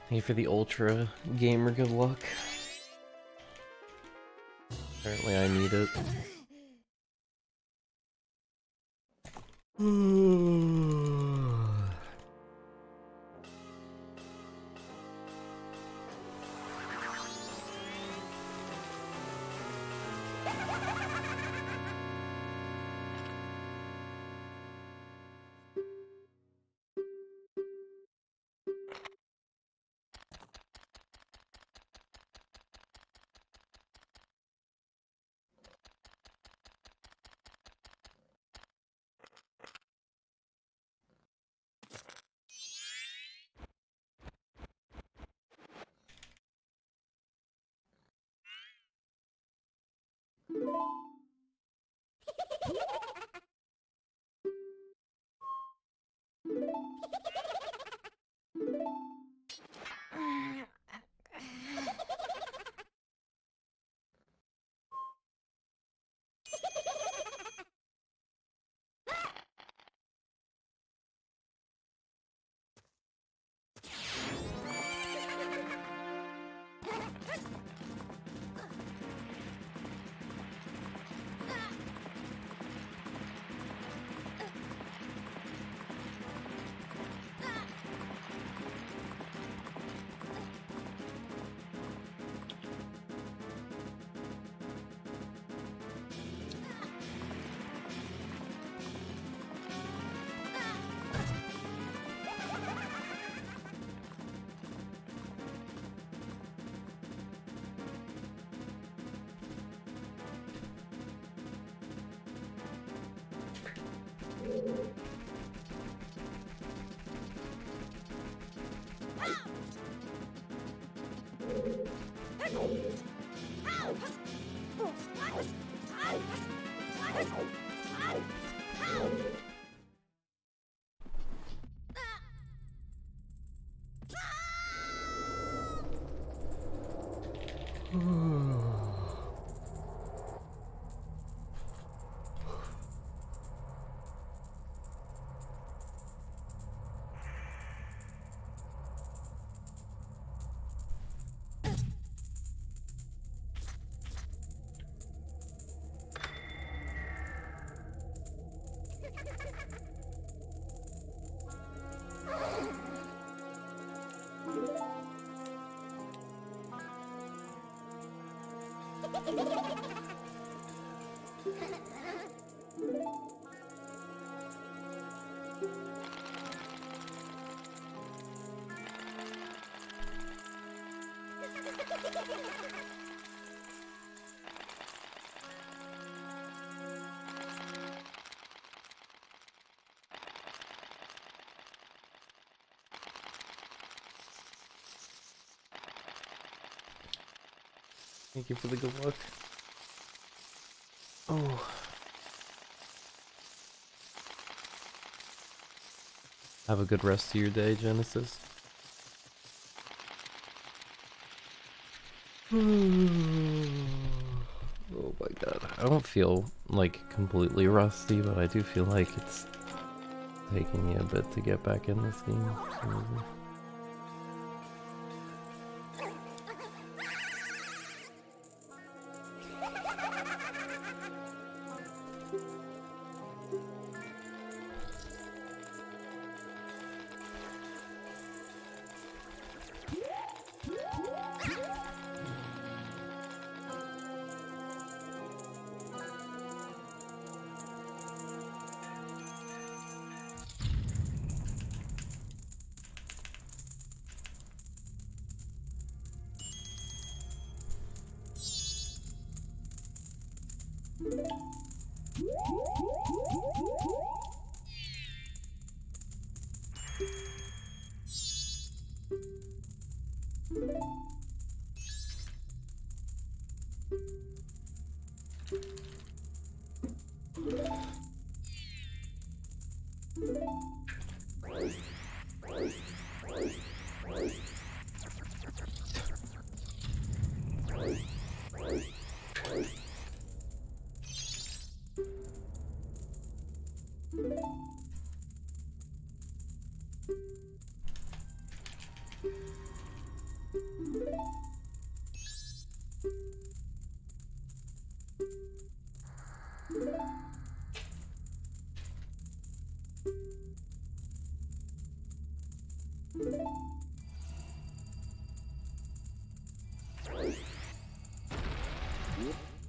Hey, for the Ultra Gamer, good luck. Apparently I need it. Thank you for the good luck. Oh. Have a good rest of your day, Genesis. Oh my god. I don't feel like completely rusty, but I do feel like it's taking me a bit to get back in this game.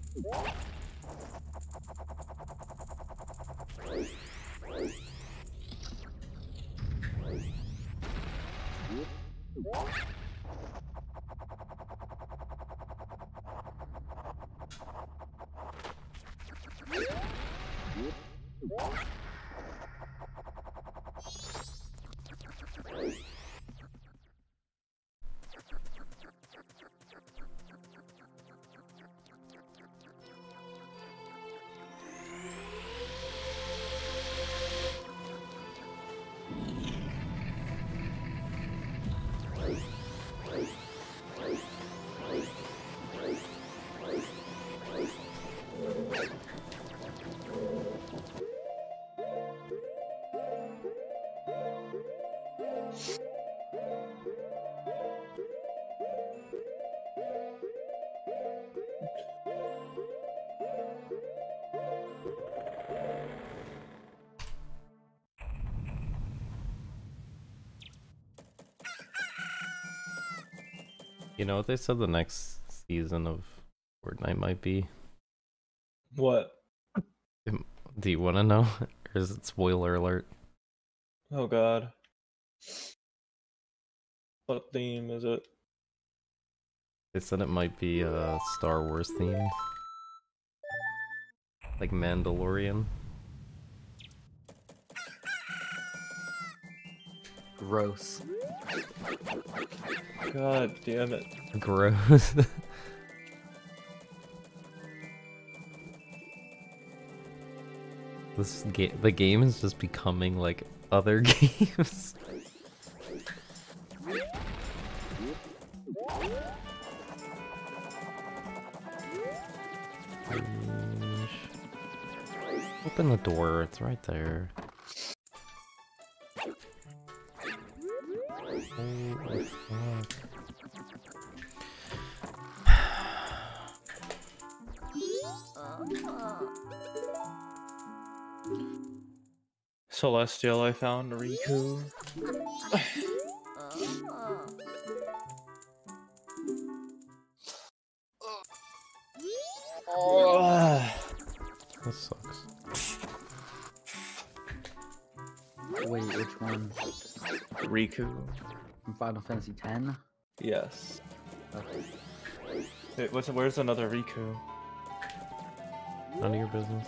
You know what they said the next season of Fortnite might be? What? Do you want to know? Or is it spoiler alert? Oh god. What theme is it? They said it might be Star Wars themed. Like Mandalorian. Gross. God damn it. Gross. The game is just becoming like other games. Open the door, it's right there. Holy fuck. Celestial, I found Riku. That sucks. Wait, which one? Riku. From Final Fantasy X? Yes. Okay. Wait, where's another Riku? None of your business.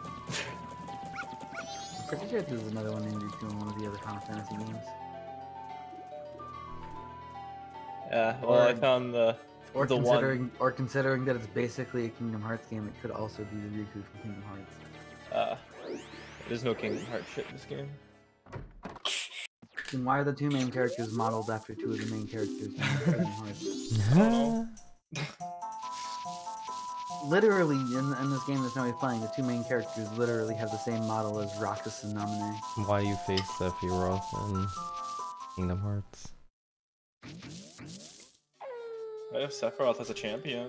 I'm pretty sure there's another one named Riku in one of the other Final Fantasy games. Yeah, well, I found the considering that it's basically a Kingdom Hearts game, it could also be the Riku from Kingdom Hearts. There's no Kingdom Hearts shit in this game. Then why are the two main characters modeled after two of the main characters from Kingdom Hearts? I don't know. Literally, in this game that's nobody's playing, the two main characters literally have the same model as Roxas and Naminé. Why you face Sephiroth in Kingdom Hearts? I have Sephiroth as a champion.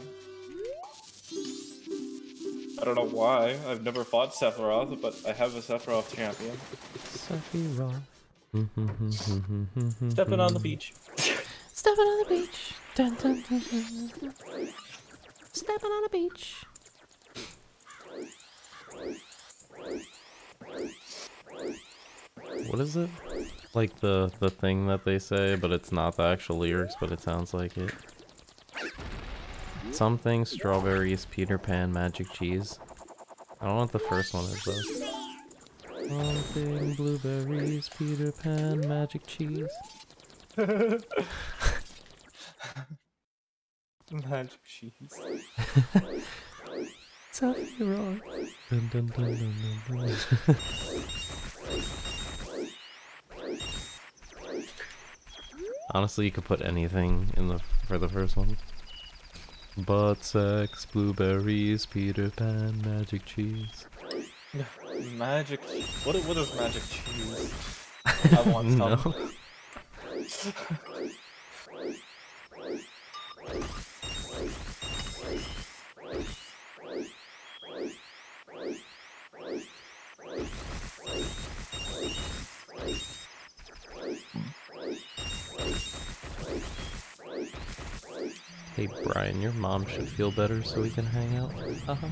I don't know why. I've never fought Sephiroth, but I have a Sephiroth champion. Sephiroth. Stepping on the beach. Stepping on the beach. Dun, dun, dun, dun, dun. Stepping on the beach. What is it? Like the thing that they say, but it's not the actual lyrics, but it sounds like it. Something, strawberries, Peter Pan, magic cheese. I don't know what the first one is though. Something, blueberries, Peter Pan, magic cheese. Magic cheese. Sephiroth. Dun, dun, dun, dun, dun, dun. Honestly, you could put anything in for the first one. Butt sex, blueberries, Peter Pan, magic cheese. Magic. What is magic cheese? I want some. No. Hey Brian, your mom should feel better so we can hang out. Uh-huh.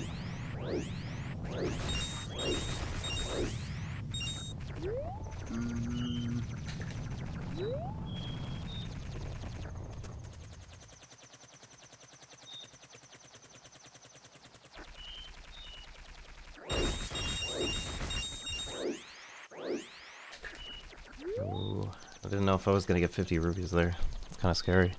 Ooh, I didn't know if I was gonna get 50 rupees there. It's kind of scary.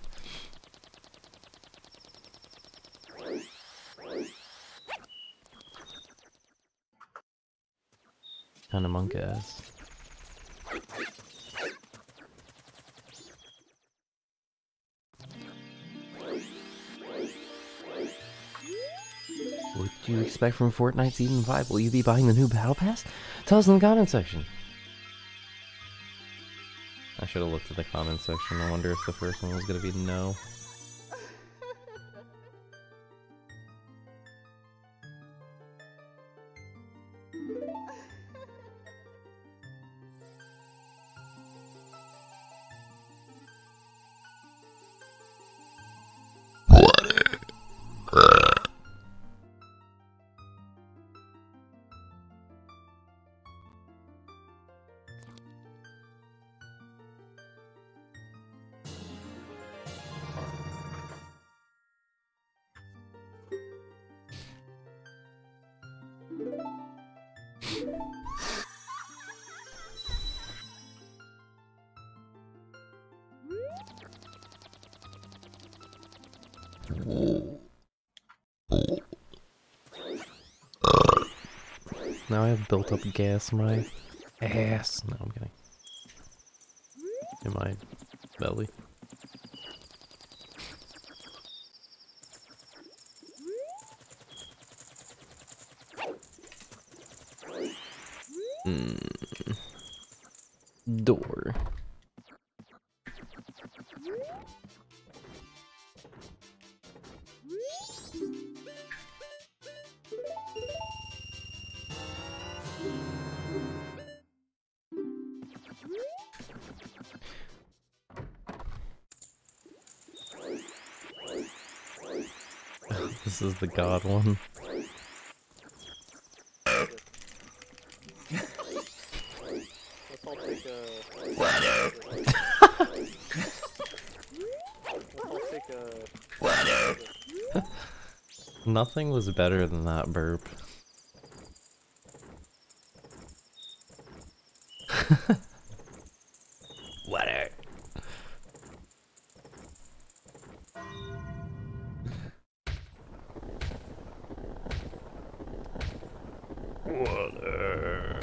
Kind of monk ass. What do you expect from Fortnite Season 5? Will you be buying the new Battle Pass? Tell us in the comment section. I should have looked at the comment section. I wonder if the first one was going to be no. Now I have built up gas in my ass. No, I'm kidding. In my belly. Door. This is the god one. Nothing was better than that burp. Water. Water.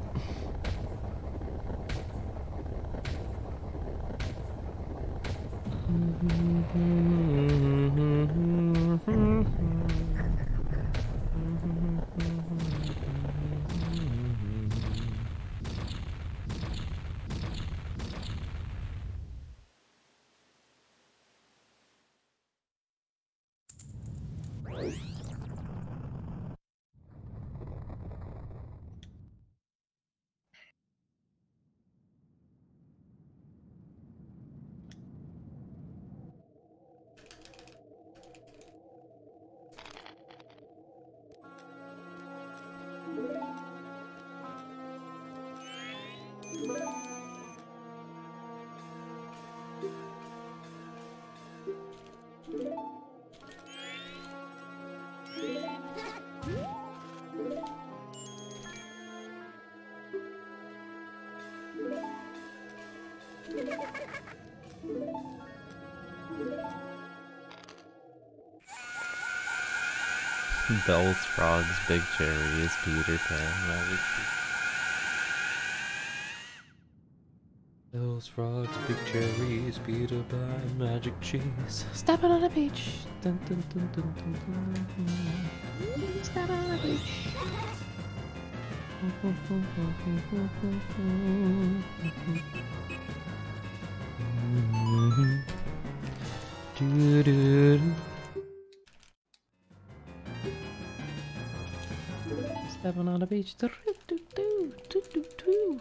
Bells, frogs, big cherries, Peter Pan, magic cheese. Bells, frogs, big cherries, Peter Pan, magic cheese. Stepping on a beach. Dun, dun, dun, dun, dun, dun, dun. Stepping on a beach. Do, do, do. Stepping on the beach. Do, do, do, do, do, do.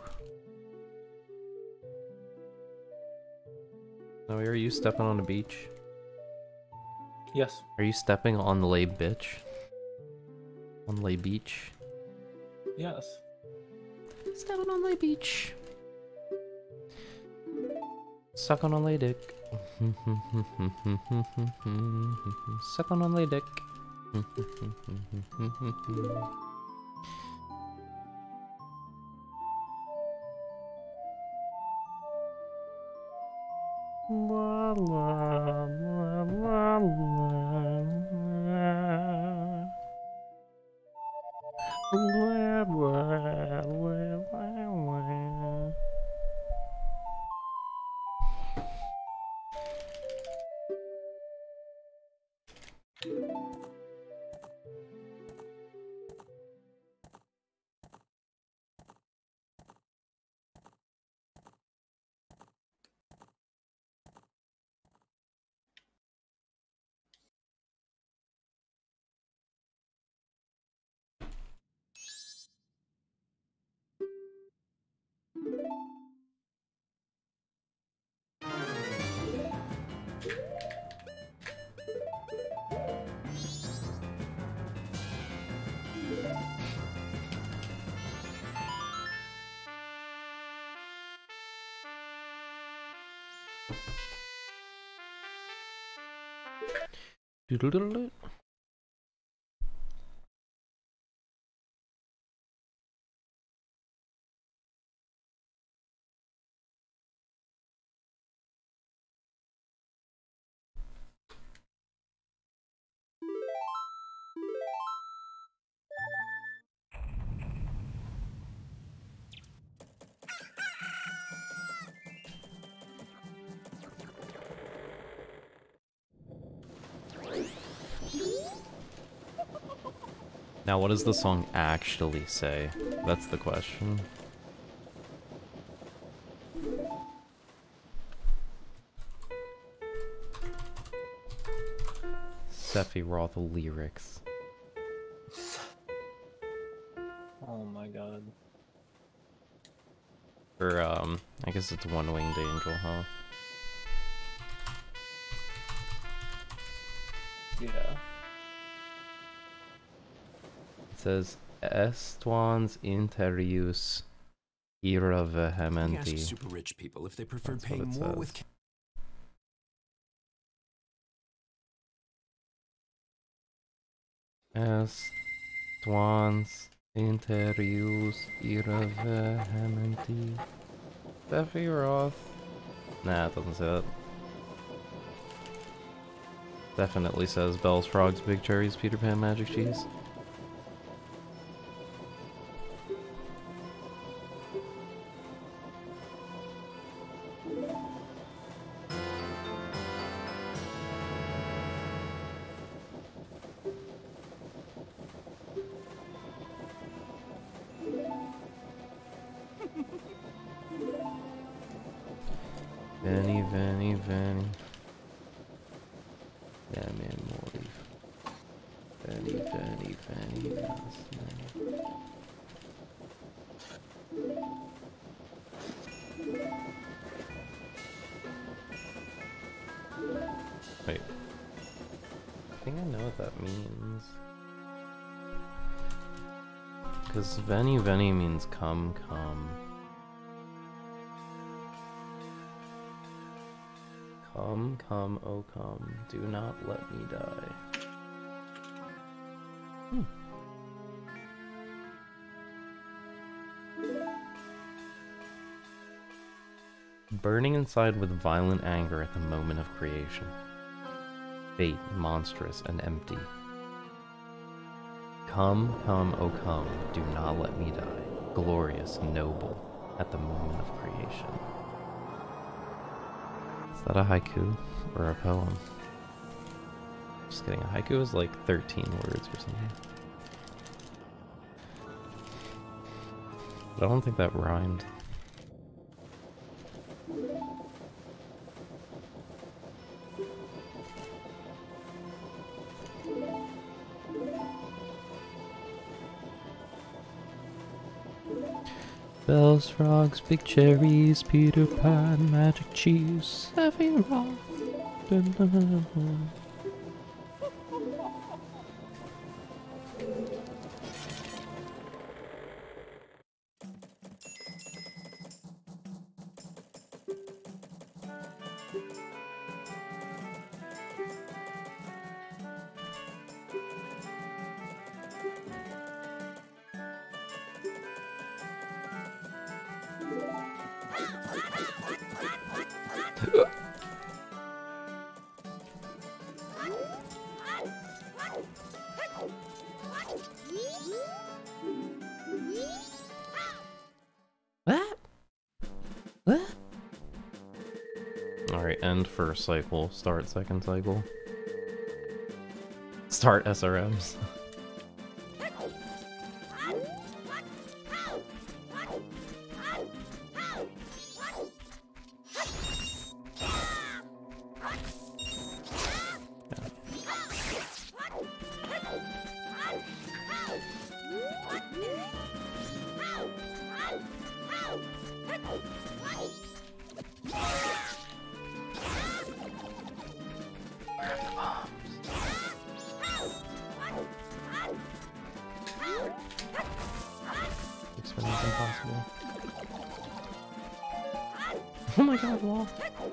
Now, are you stepping on the beach? Yes. Are you stepping on the lay bitch? On lay beach? Yes. Stepping on lay beach. Sucking on lay dick. Sucking on lay dick. La, la, la, la, la. Doodle-doodle-doo. Now, what does the song actually say? That's the question. Sephiroth lyrics. Oh my god. Or, I guess it's One-Winged Angel, huh? Yeah. It says, Estuans interius ira We vehementi. asked super rich people if they preferred That's what paying it more says. with Estuans interius ira vehementi. Sephiroth. Nah, it doesn't say that. Definitely says Bells, Frogs, Big Cherries, Peter Pan, Magic Cheese. Vanny, Vanny, Vanny. Damn man, Morty. Vanny, Vanny, Vanny. Wait. I think I know what that means. Because Veni Veni means come, come. Come, come, oh come, do not let me die. Burning inside with violent anger at the moment of creation. Fate, monstrous and empty. Come, come, oh come, do not let me die. Glorious, noble, at the moment of creation. Is that a haiku or a poem? Just kidding, a haiku is like 13 words or something. But I don't think that rhymed. Bells, frogs, big cherries, Peter Pan, magic cheese, Sephiroth. Dun, dun, dun, dun. end first cycle, start second cycle. Start SRMs. Impossible. Oh my god, wall.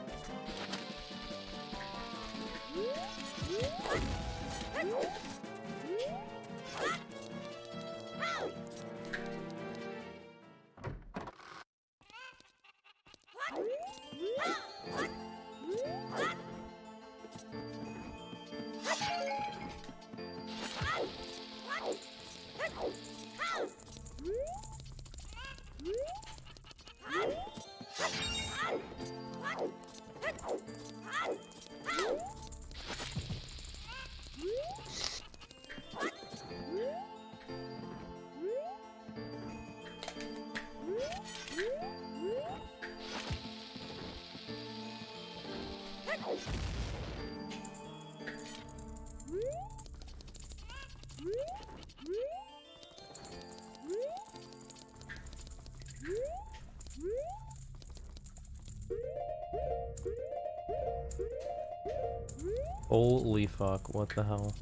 Holy fuck, what the hell?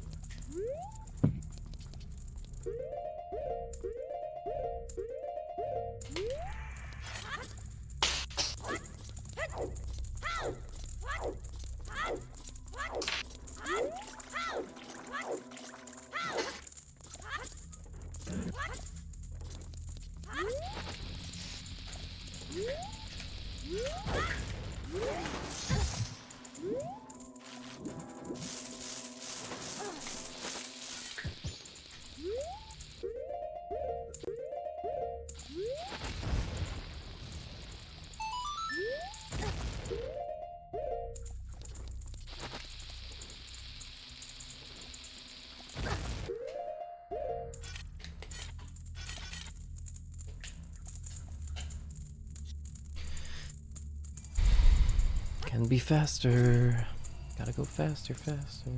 Can be faster. Gotta go faster, faster.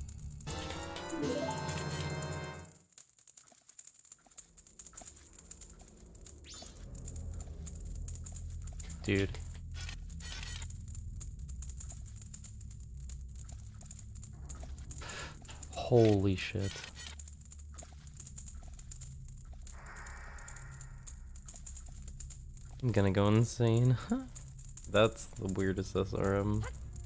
Dude. Holy shit. I'm gonna go insane. That's the weirdest SRM.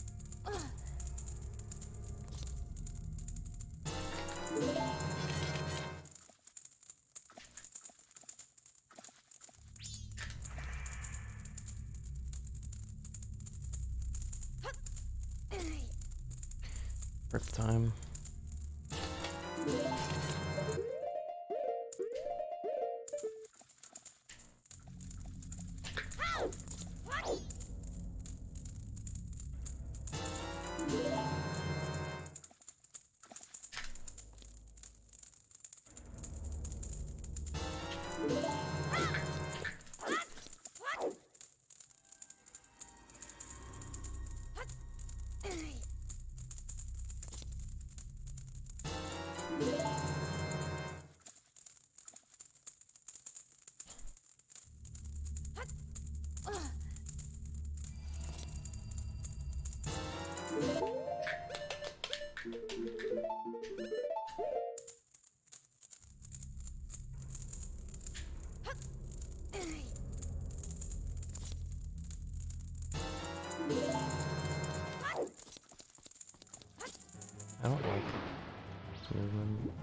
Retime. I don't like this movement.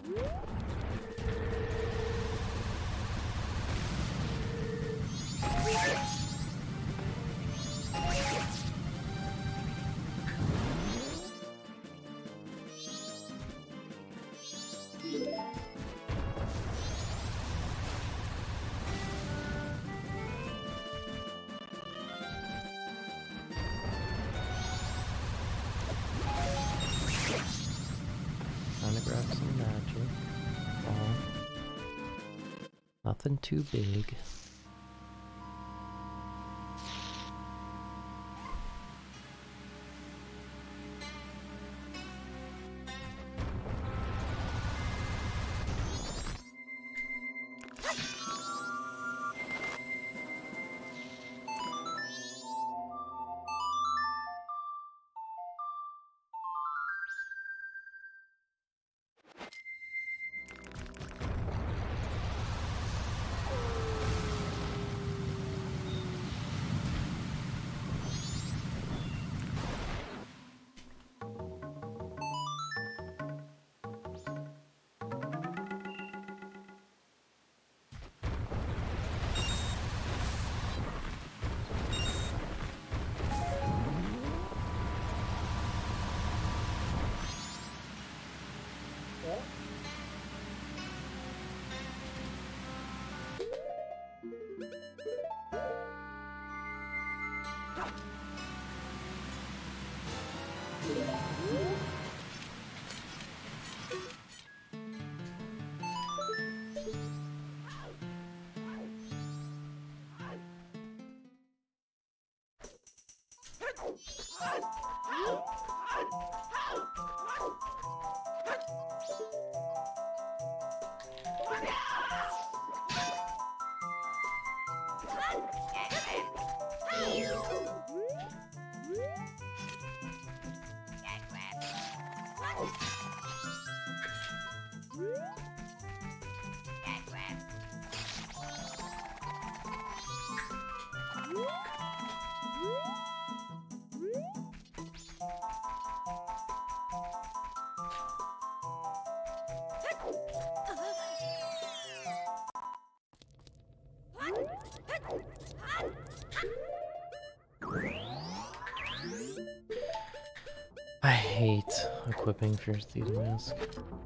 Trying to grab some magic. Oh. Nothing too big. I hate equipping Fierce Thieves Mask.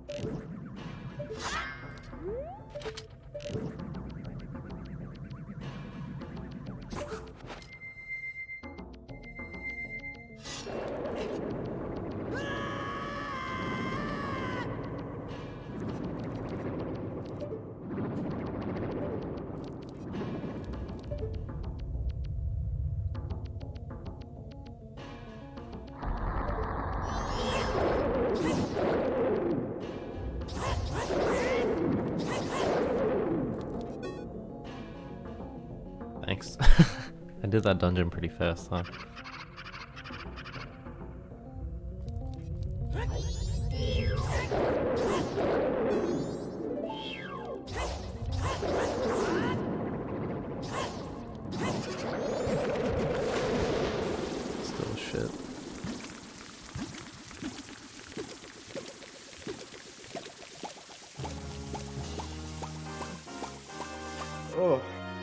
Thanks. I did that dungeon pretty fast, huh? Still shit. Oh.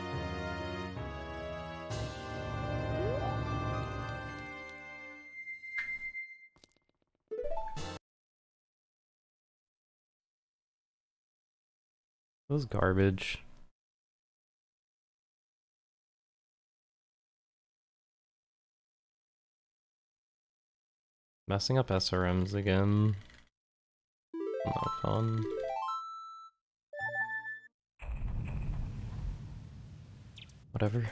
It was garbage. Messing up SRMs again. Not fun. Whatever.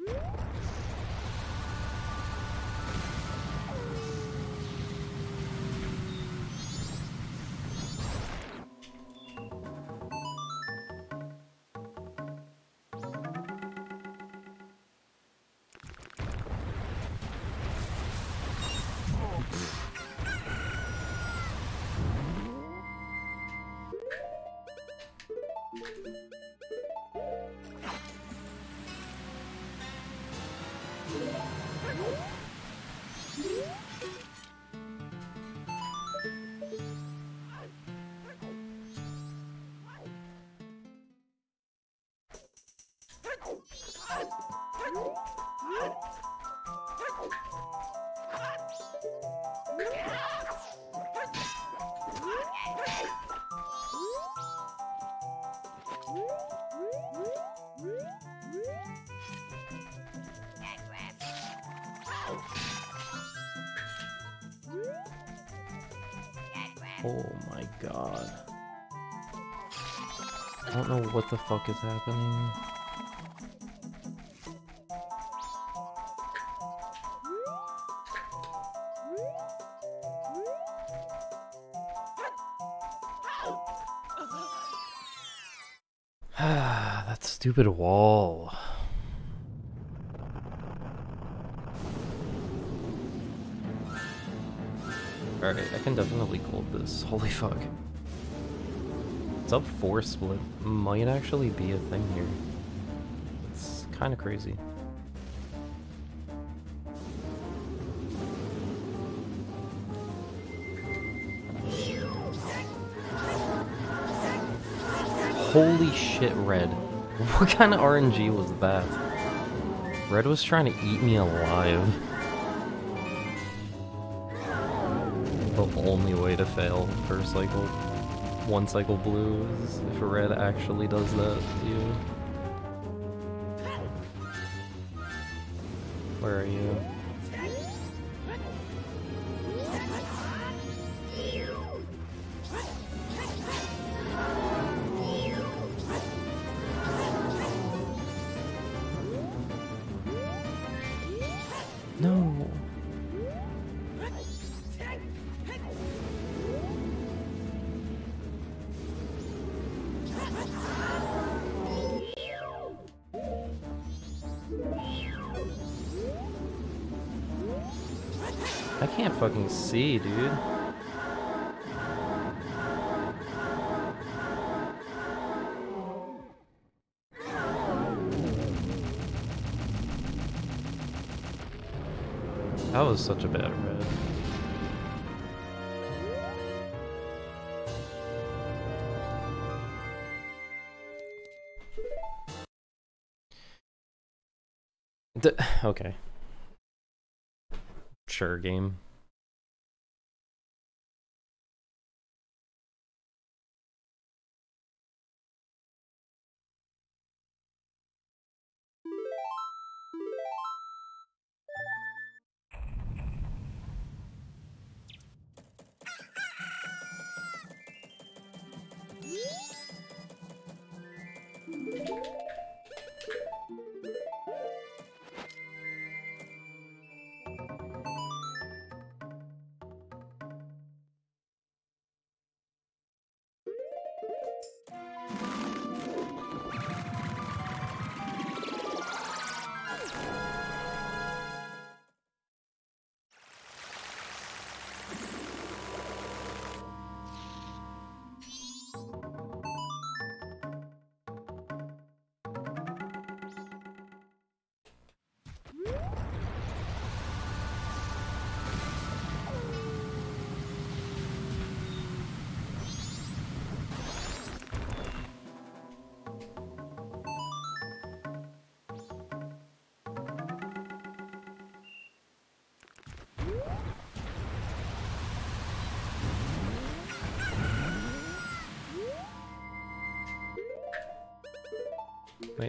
Oh my god. I don't know what the fuck is happening. That stupid wall. Alright, I can definitely gold this. Holy fuck. It's up 4 split. Might actually be a thing here. It's kind of crazy. Holy shit, Red. What kind of RNG was that? Red was trying to eat me alive. The only way to fail first cycle, one cycle blue, is if Red actually does that to you. Where are you? No. I can't fucking see, dude. That was such a bad red. Okay. Sure, game. Wait.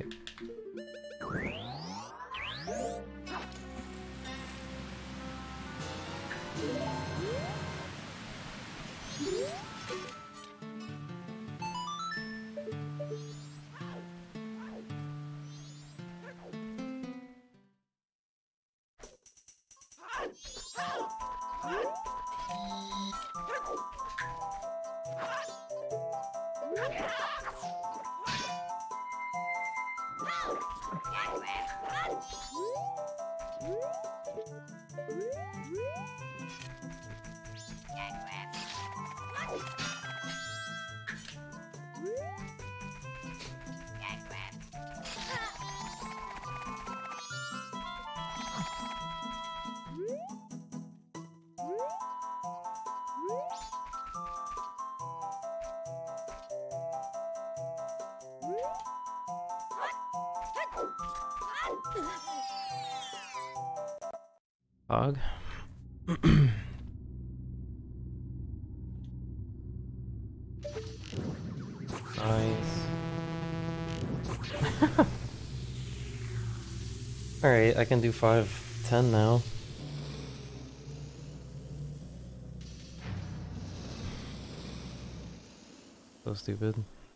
Hog. Nice. Alright, I can do 5-10 now. So stupid.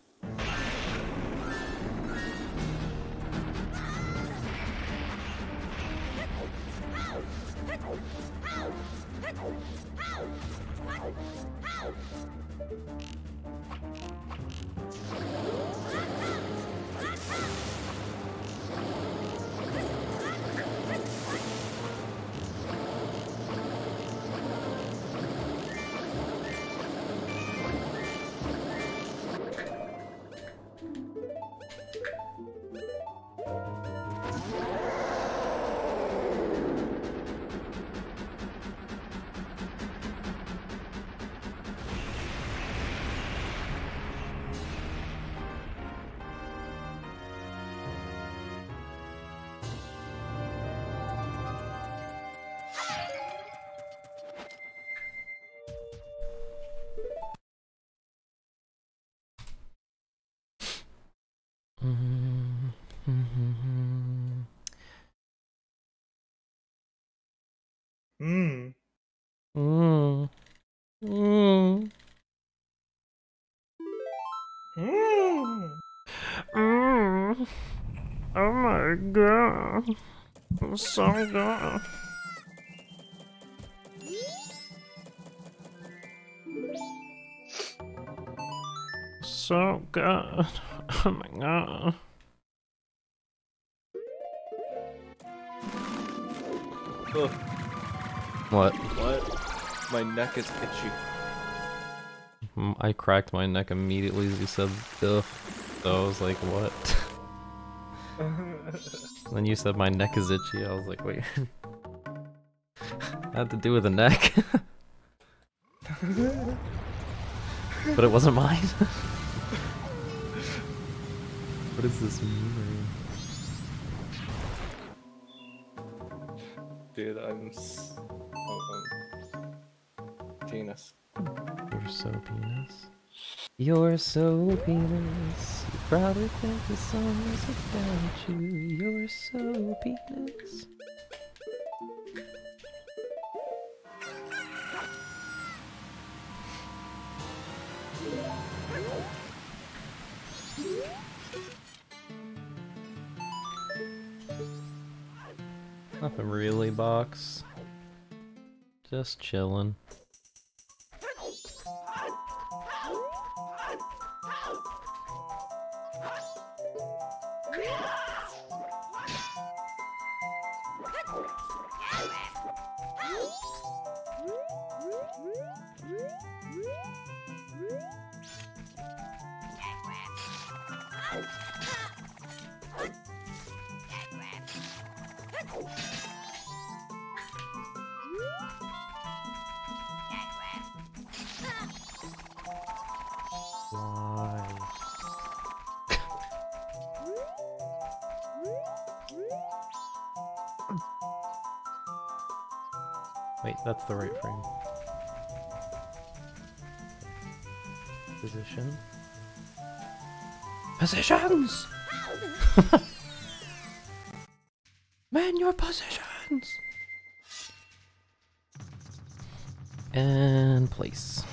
Mm. Mm. Mm. Mm. Mm. Oh my god. I'm so good. So good. Oh my god. Ugh. What? What? My neck is itchy. I cracked my neck immediately as you said ugh. So I was like, what? Then you said my neck is itchy. I was like, wait. That had to do with the neck. But it wasn't mine. What does this mean? Dude, penis. You're so penis. You're so penis. You probably think the song is about you. You're so penis. Nothing really, box. Just chillin'. Why? Wait, that's the right frame. Position. Positions! Man, your positions! And place.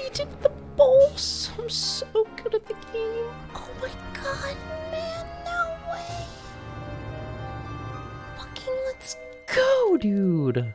defeated the boss! I'm so good at the game. Oh my god, man, no way! Fucking let's go, dude!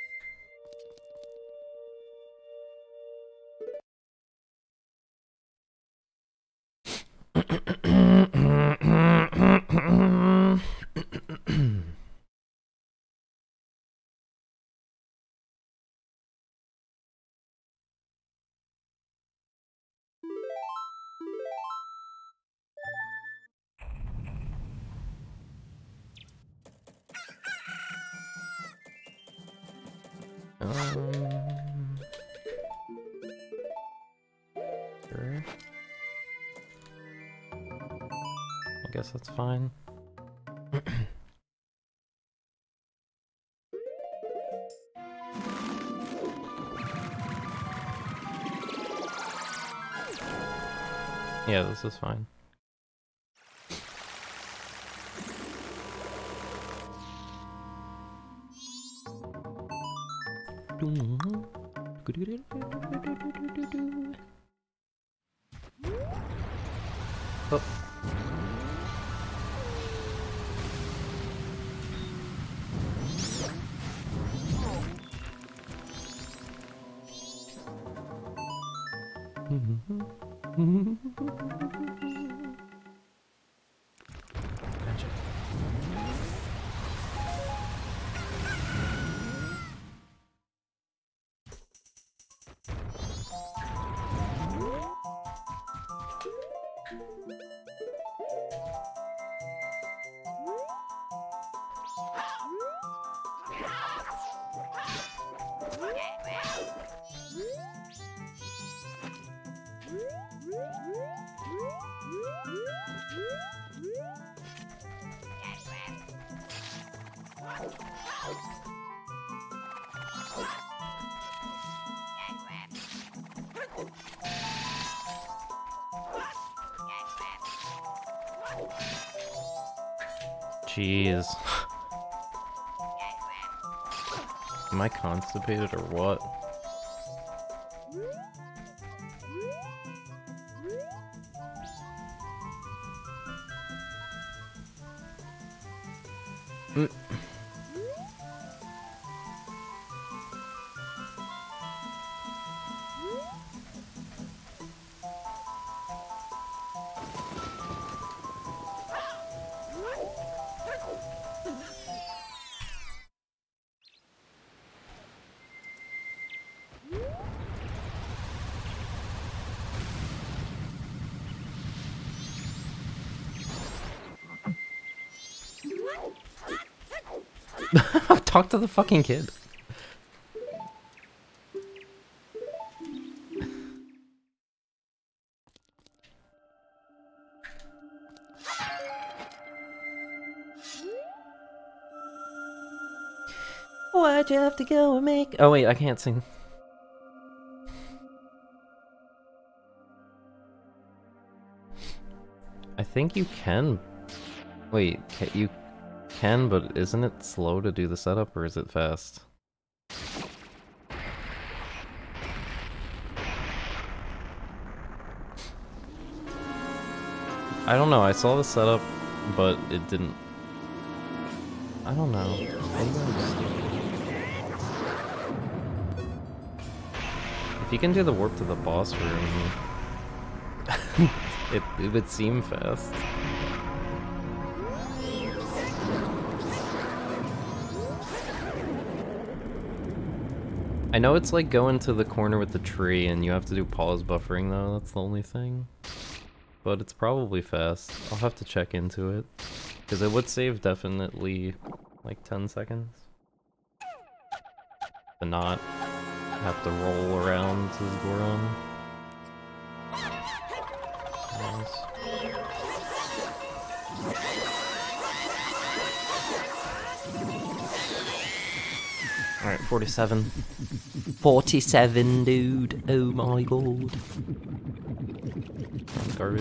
Sure. I guess that's fine. Yeah, this is fine. Oh. Magic. Jeez. Am I constipated or what? Talk to the fucking kid. Why'd you have to go and make... Oh wait, I can't sing. I think you can... Wait, you can, but isn't it slow to do the setup, or is it fast? I don't know, I saw the setup, but it didn't... I don't know. If you can do the warp to the boss room, it would seem fast. I know it's like going to the corner with the tree and you have to do pause buffering though, that's the only thing. But it's probably fast. I'll have to check into it. Because it would save definitely like 10 seconds. To not have to roll around to Goron. Nice. Alright, 47. 47, dude. Oh my god. That's garbage.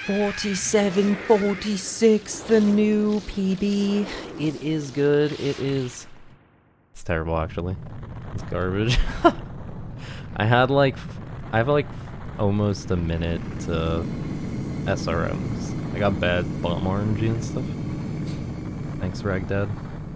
47-46, the new PB. It is good. It is. It's terrible, actually. It's garbage. I have like almost a minute to SRMs. I got bad bomb RNG and stuff. Thanks, Ragdad.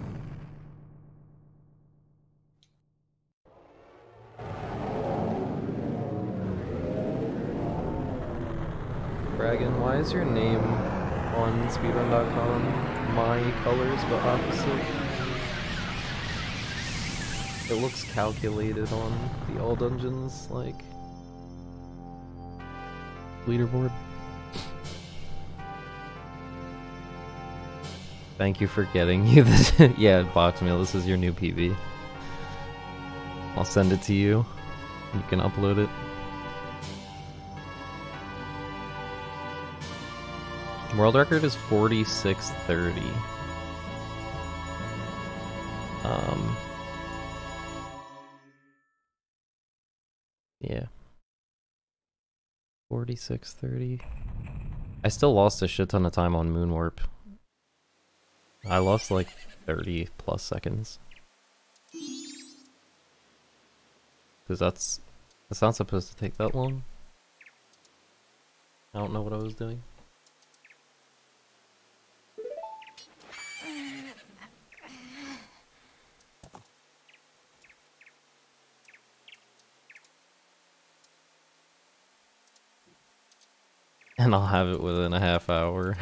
Dragon, why is your name on speedrun.com my colors but opposite? It looks calculated on the All Dungeons, like, leaderboard. Thank you for getting you this. Yeah, box meal, this is your new PB. I'll send it to you. You can upload it. World record is 46:30. Yeah. 46:30. I still lost a shit ton of time on Moonwarp. I lost like 30 plus seconds. Cause that's not supposed to take that long. I don't know what I was doing. And I'll have it within a half hour.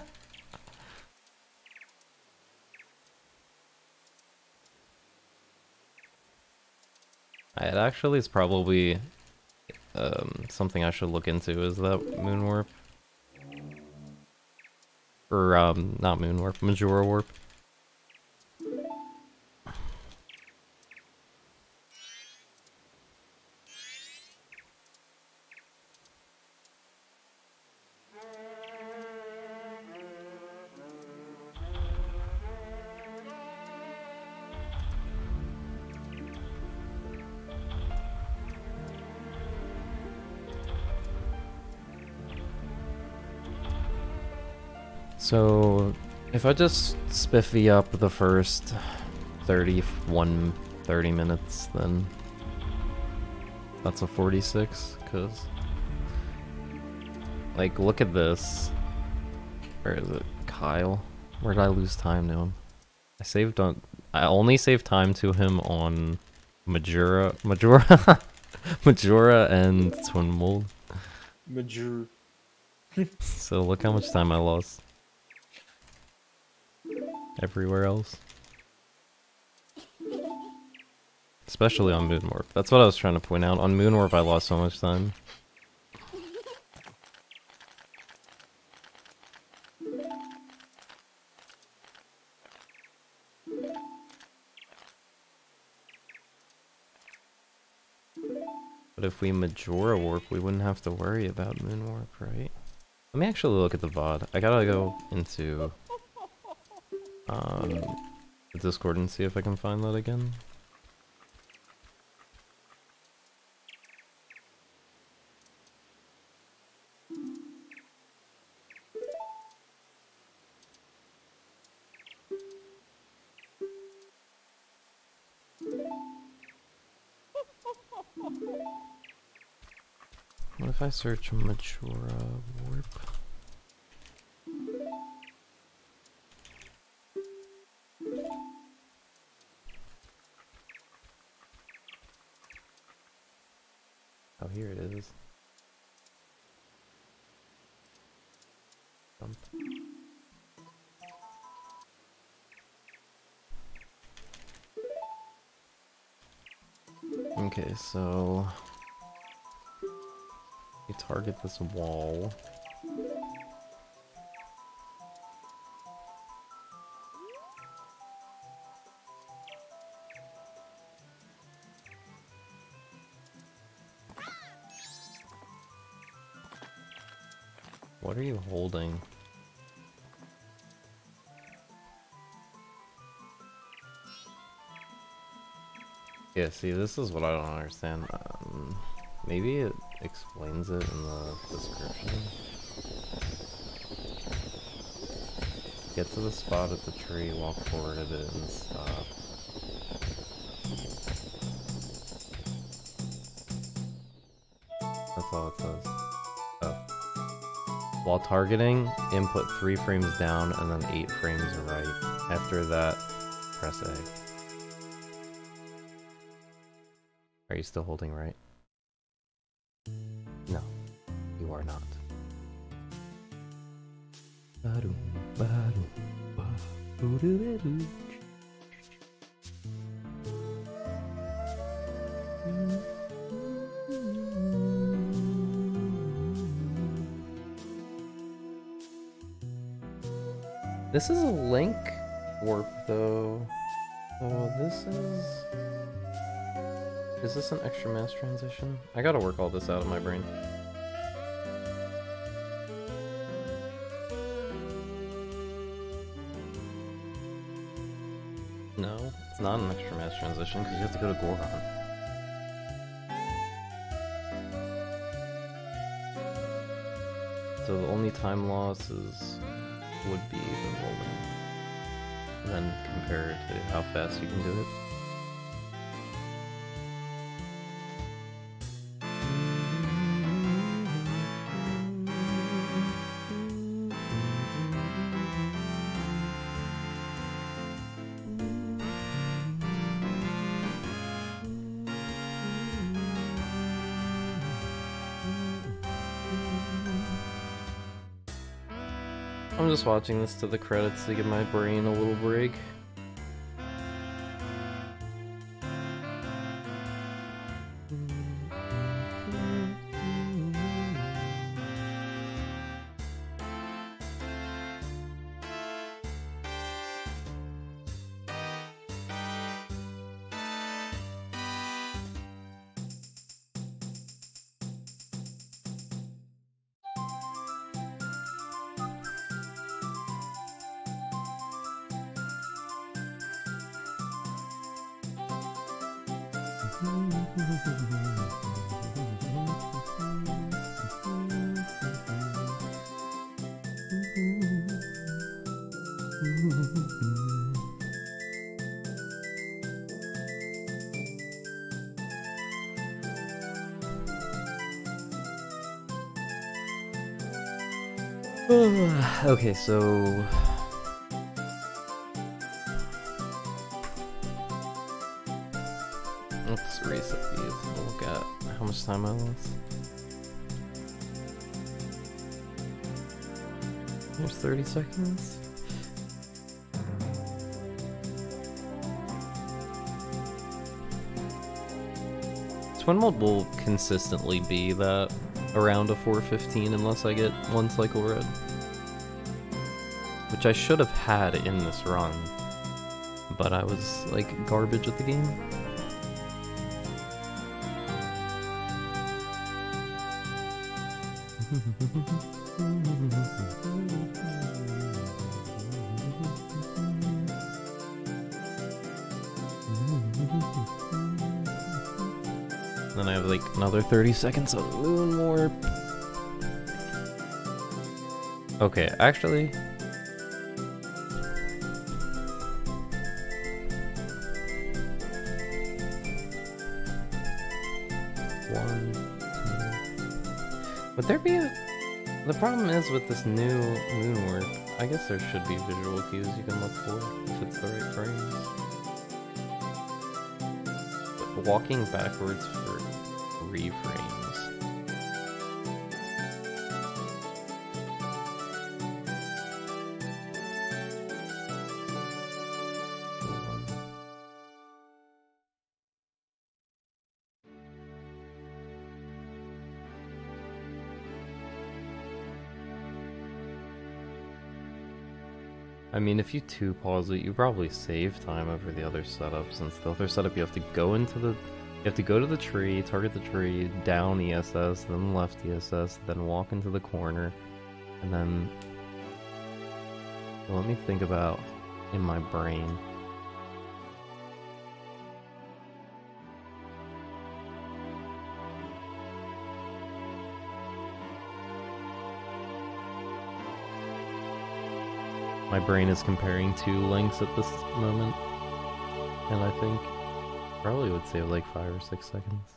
It actually is probably something I should look into, is that Moonwarp. Or, not Moonwarp, Majora Warp. So, if I just spiffy up the first 30 minutes, then that's a 46, cause, like, look at this. Where is it? Kyle? Where did I lose time to him? I only saved time to him on Majora and Twin Mold. Majora. So look how much time I lost. Everywhere else. Especially on Moonwarp. That's what I was trying to point out. On Moonwarp I lost so much time. But if we Majora Warp, we wouldn't have to worry about Moonwarp, right? Let me actually look at the VOD. I gotta go into the Discord and see if I can find that again. What if I search Majora Warp? Oh, here it is. Jump. Okay, so you target this wall. What are you holding? Yeah, see, this is what I don't understand. Maybe it explains it in the description. Get to the spot at the tree, walk forward a bit, and stop. That's all it says. Oh. While targeting, input 3 frames down and then 8 frames right. After that, press A. Are you still holding right? No, you are not. This is a link warp though. Oh, this is... Is this an extra mass transition? I gotta work all this out of my brain. No, it's not an extra mass transition because you have to go to Goron. So the only time losses would be the rolling. And then compare it to how fast you can do it. I'm just watching this to the credits to give my brain a little break. Okay, so let's reset these and look at how much time I lost. There's 30 seconds. Twin mode will consistently be that around a 4:15 unless I get one cycle red. Which I should have had in this run, but I was like garbage at the game. Then I have like another 30 seconds of moon warp. Okay, actually. Would there be a... The problem is with this new moon warp, I guess there should be visual cues you can look for if it's the right frames. But walking backwards for 3 frames. I mean, if you 2-pause it, you probably save time over the other setup, since the other setup you have to go into the... You have to go to the tree, target the tree, down ESS, then left ESS, then walk into the corner, and then... Let me think about in my brain. My brain is comparing two lengths at this moment, and I think probably would save like 5 or 6 seconds.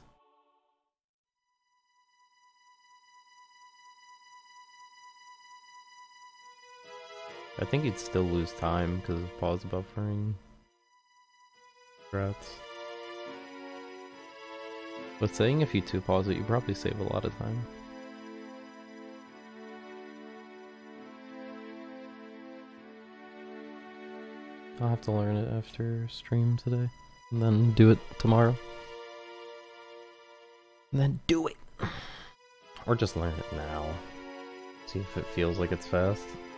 I think you'd still lose time because of pause buffering. Rats. But saying if you 2-pause it, you probably save a lot of time. I'll have to learn it after stream today, and then do it tomorrow. And then do it! Or just learn it now. See if it feels like it's fast.